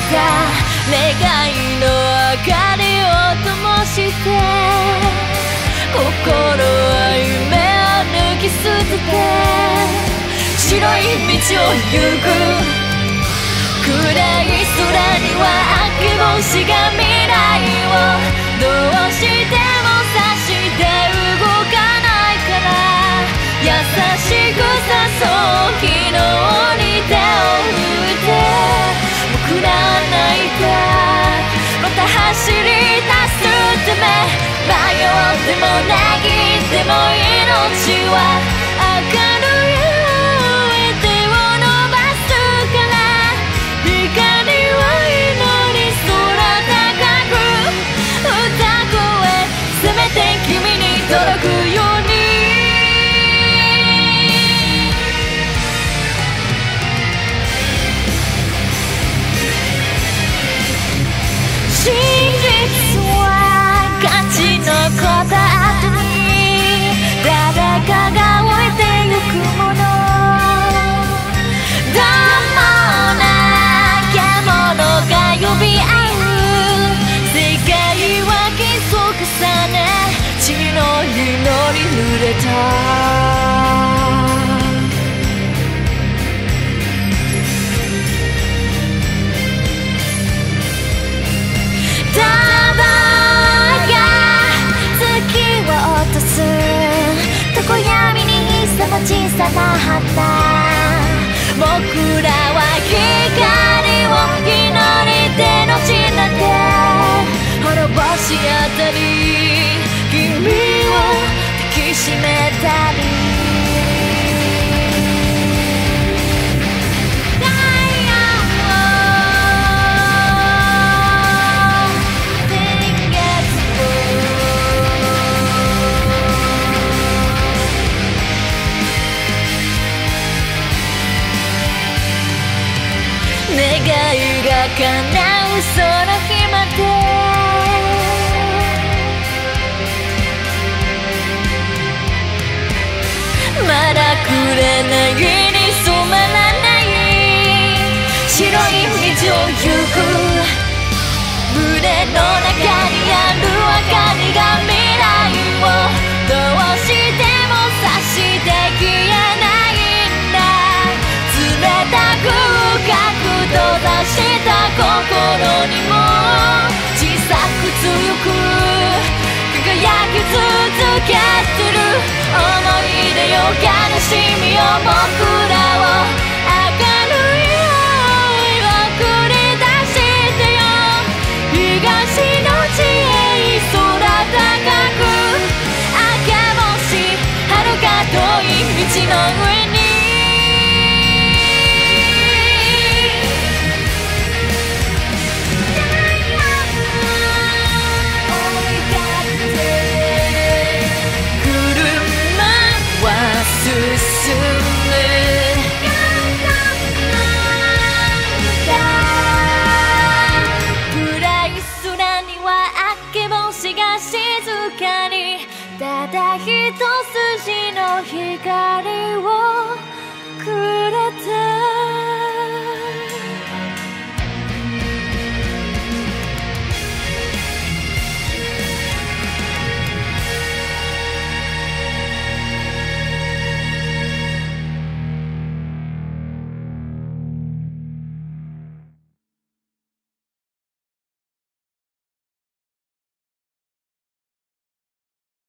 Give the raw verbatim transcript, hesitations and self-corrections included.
た願いの明かりを灯して心は夢を抜き捨てて白い道を行く暗い空には明け星が未来をどうしても指して動かないから優しく誘う昨日に手を振って僕らは泣いたまた走り出すため迷ってもなぎっても命は明るい君に届くように真実は勝ち残った後に誰かが置いてゆくものどうもなきゃものが呼び合う世界は基礎重ね血の祈り濡れたただが月を落とす常闇に潜む小さな花僕らは光を祈り手の血なんて滅ぼしあたり君を抱きしめたり願いが叶うその日までまだ紅に染まらない白い道を行く胸の中にある明かりが未来をどうしても察して消えないんだ冷たく深く閉ざした心にも小さく強く輝き続けてる思い出よ悲しみよ僕らを明るい愛を送り出してよ東の地へ空高く明け星遥か遠い道の上に進む暗い空には明け星が静かにただ一筋の光を